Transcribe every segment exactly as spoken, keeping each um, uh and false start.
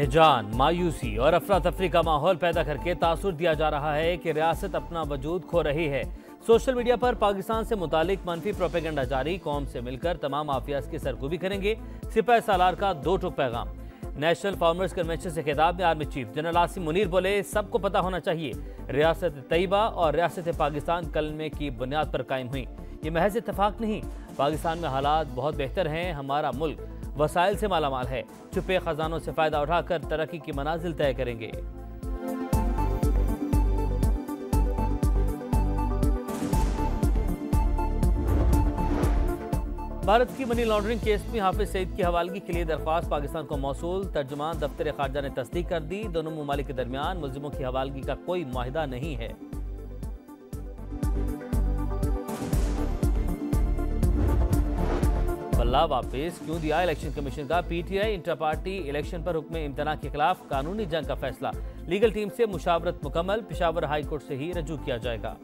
हिजान, मायूसी और अफरा तफरी का माहौल पैदा करके तासुर दिया जा रहा है कि रियासत अपना वजूद खो रही है। सोशल मीडिया पर पाकिस्तान से मुतालिक मनफी प्रोपेगेंडा जारी, कौम से मिलकर तमाम माफियाज की सरकूबी करेंगे। सिपाही सालार का दो टूक पैगाम। नेशनल फार्मर्स कन्वेंशन से खिताब में army chief general Asim Munir बोले, सबको पता होना चाहिए रियासत तैयबा और रियासत पाकिस्तान कलमे की बुनियाद पर कायम हुई। ये महज इत्तफाक नहीं, पाकिस्तान में हालात बहुत बेहतर हैं। हमारा मुल्क वसाइल से मालामाल है, छुपे खजानों से फायदा उठाकर तरक्की की मनाजिल तय करेंगे। भारत की मनी लॉन्ड्रिंग केस में हाफिज सईद की हवालगी के लिए दरख्वास्त पाकिस्तान को मौसूल। तर्जुमान दफ्तर खारजा ने तस्दीक कर दी। दोनों ममालिक के दरमियान मुल्जिमों की हवालगी का कोई मुआहिदा नहीं है। बल्ला वापिस क्यों दिया इलेक्शन कमीशन का? पीटीआई इंटर पार्टी इलेक्शन पर हुक्म इम्तना के खिलाफ कानूनी जंग का फैसला। लीगल टीम से मुशावरत मुकम्मल, पेशावर हाई कोर्ट से ही रजू किया जाएगा।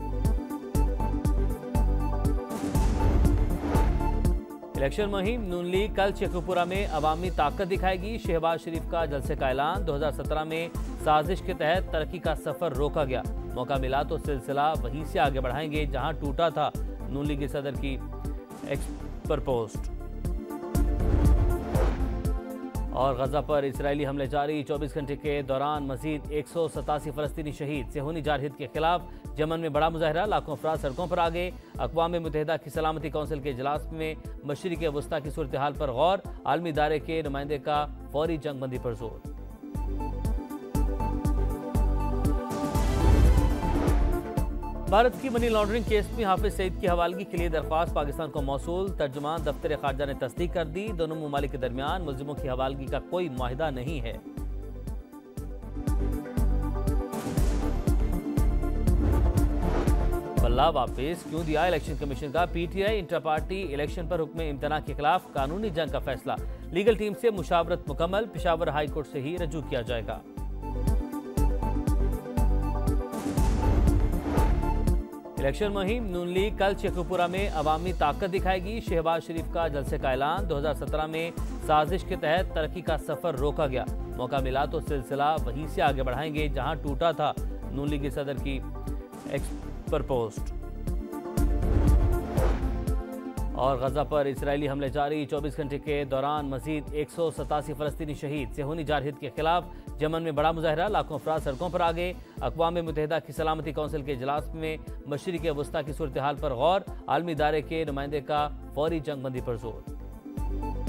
इलेक्शन मुहिम नून लीग कल शेखुपुरा में अवामी ताकत दिखाएगी। शहबाज शरीफ का जलसे का ऐलान। दो हजार सत्रह में साजिश के तहत तरक्की का सफर रोका गया, मौका मिला तो सिलसिला वहीं से आगे बढ़ाएंगे जहां टूटा था। नून लीग के सदर की एक्सपर पोस्ट। और गजा पर इजरायली हमले जारी, चौबीस घंटे के दौरान मजीद एक सौ सतासी फलस्तीनी शहीद। सेहूनी जारहियत के खिलाफ यमन में बड़ा मुजाहरा, लाखों अफराद सड़कों पर आ गए। अक़वाम मुत्तहिदा की सलामती कौंसिल के इजलास में मशरिक़ वस्ता की सूरत हाल पर गौर। आलमी इदारे के नुमाइंदे का फौरी जंगबंदी पर जोर। भारत की मनी लॉन्ड्रिंग केस में हाफिज सईद की हवालगी के लिए दरख्वास्त पाकिस्तान को मौसूल। तर्जुमान दफ्तर खारजा ने तस्दीक कर दी। दोनों ममालिक के दरमियान मुल्जिमों की हवालगी का कोई मुआहिदा नहीं है। बल्ला वापिस क्यों दिया इलेक्शन कमीशन का? पीटीआई इंटर पार्टी इलेक्शन पर हुक्म इम्तना के खिलाफ कानूनी जंग का फैसला। लीगल टीम से मुशावरत मुकम्मल, पेशावर हाई कोर्ट से ही रजू किया जाएगा। इलेक्शन मुहिम नून लीग कल शेखुपुरा में अवामी ताकत दिखाएगी। शहबाज शरीफ का जलसे का ऐलान। दो हजार सत्रह में साजिश के तहत तरक्की का सफर रोका गया, मौका मिला तो सिलसिला वहीं से आगे बढ़ाएंगे जहां टूटा था। नून लीग के सदर की एक्सपर पोस्ट। और गजा पर इजरायली हमले जारी, चौबीस घंटे के दौरान मजीद एक सौ सतासी फलस्तीनी शहीद। सेहूनी जारहियत के खिलाफ यमन में बड़ा मुजाहरा, लाखों अफराद सड़कों पर आ गए। अक़वाम मुत्तहिदा की सलामती कौंसिल के इजलास में मशरिक़ वस्ता की सूरत हाल पर गौर। आलमी इदारे के नुमाइंदे का फौरी जंगबंदी पर जोर।